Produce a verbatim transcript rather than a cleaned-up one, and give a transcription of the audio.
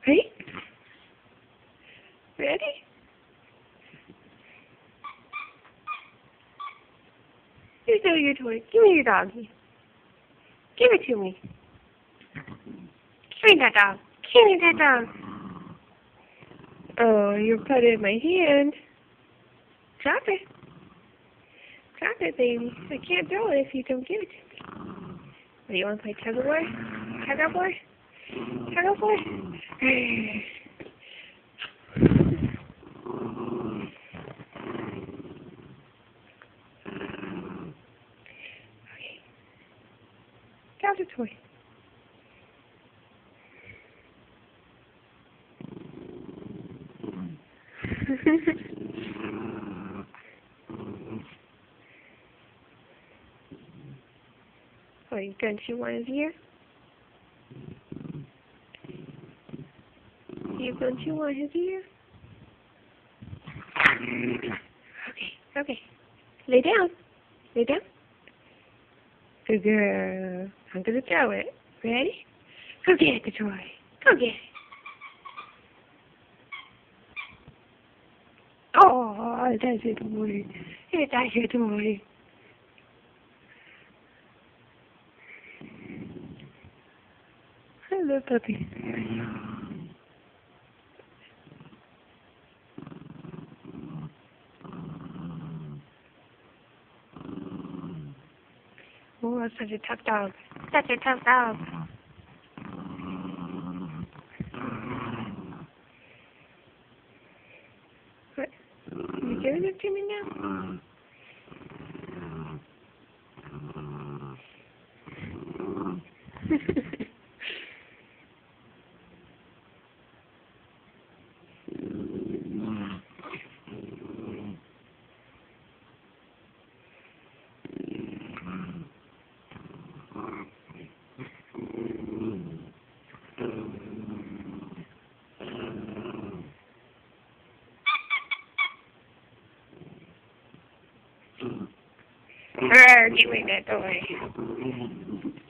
Ready? Ready? Here's your toy. Give me your doggy. Give it to me. Give me that dog. Give me that dog. Oh, you put it in my hand. Drop it. Drop it, baby. I can't throw it if you don't give it to me. What, do you want to play tug of war? Tug of war? Tug of war? Okay. Got the toy. Oh, you gonna chew on his ear? You gonna chew on his ear? Okay, okay. Lay down. Lay down. Good girl. I'm gonna throw it. Ready? Go get it, the toy. Go get it. Oh, that's your toy. That's your toy. Hello, puppy. Oh, that's such a tough dog. Such a tough dog. What? You giving it to me now? Give me that toy.